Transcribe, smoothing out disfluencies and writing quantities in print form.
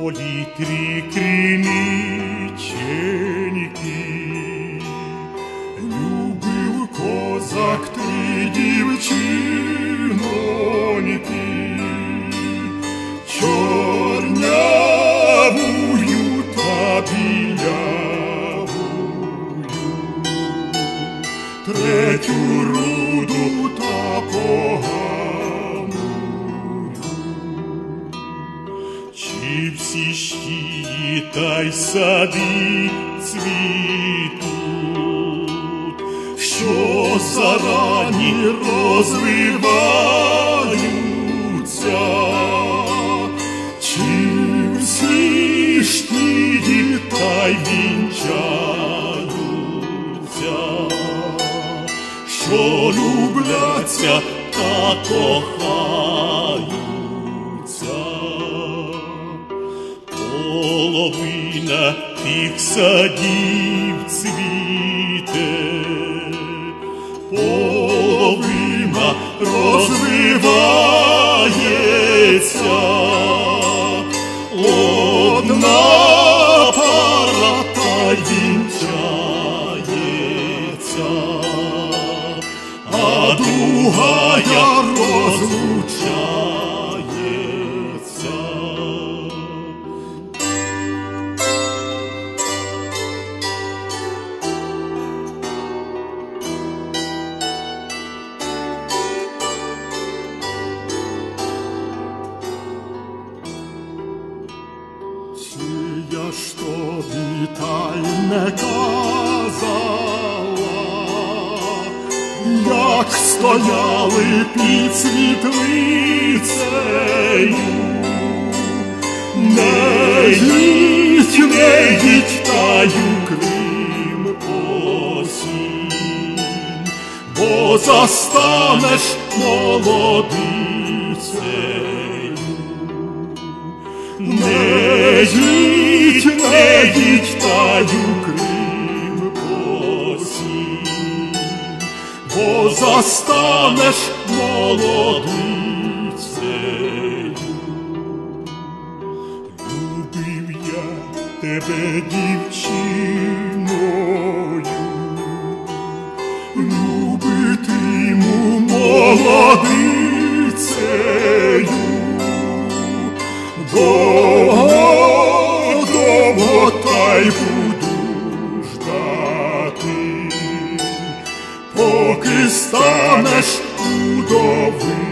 повітрі криниченьки. Любив козак три дівчиноньки, чорнявую та білявую, третю руду та погану. Чи всі щії та й сади цвітуть, що зарані розвиваються? Чи всі щії та й вінчаються, що любляться та кохаються? Половина тих садів цвіте, половина розвивається, одна пара та вінчається, а другая розлучається. Я ж тобі та й не казала, як стояли під світлицею. Не їдь таю Крим осінь, бо застанеш молодицею. Не їдь таю Крим осінь, бо застанеш молодицею. Любив я тебе, дівчиною, любитиму молодицею. Довго та й буду ждати, поки станеш удовою.